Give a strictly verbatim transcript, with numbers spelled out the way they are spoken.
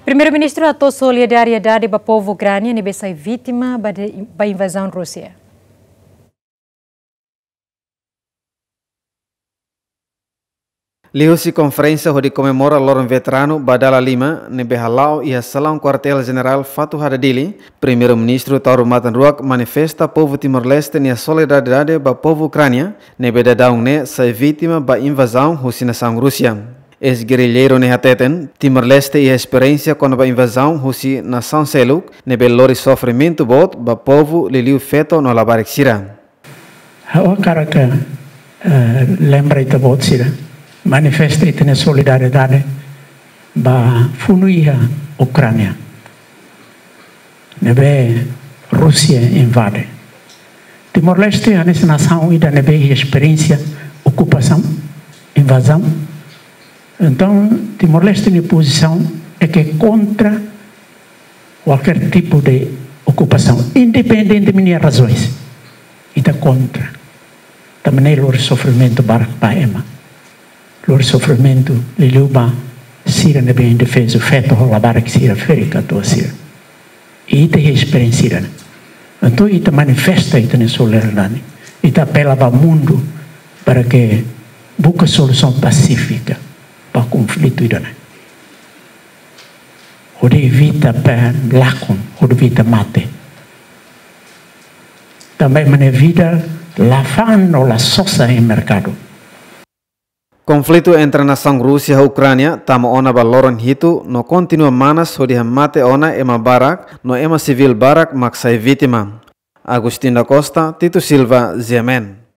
Primeiro-ministro atou solidariedade para o povo ucraniano e sai vítima da invasão Rússia. Lihusi conferência onde comemora Lorong Veterano Badala Lima, nebe halau e salão quartel-general Fatu Hadadili, primeiro-ministro Tauro Matan Ruak manifesta povo Timor-Leste e a solidariedade para povo Ucrânia, nebe dadaung ne sai vítima da invasão russa nação Rússia. Ex-guerrilheiro ne hateten, Timor-Leste e a experiência com a invasão russa nação Seluk, nebe lori sofrimento bot ba povo liliu feto no labarek sira. Hawa karaka lembra ita bot sira. Manifesta itne solidariedade ba funuia Ucrânia. Nebe Rússia invade. Timor-Leste é nessa nação ida nebe experiência ocupação, invasão. Então Timor-Leste em posição é que contra qualquer tipo de ocupação, independente de minhas razões. Ita contra. Também o sofrimento barco paema. O sofrimento de Luba, Sira nebe em defesa, feito rolar que Sira ferica tua Sira. E ita é experiência. Então ita manifesta ita na solidariedade. Ita apela para o mundo para que busque solução pacífica para o conflito idana. Onde evita per lacon, onde evita mate. Também mana vida la fan ou la sosa em mercado. Conflito entre a nação Rússia e a Ucrânia tamo ona baloron hitu no continua manas hodi mate ona ema barak no ema civil barak maksai vítima. Agustin da Costa, Tito Silva, Zemen.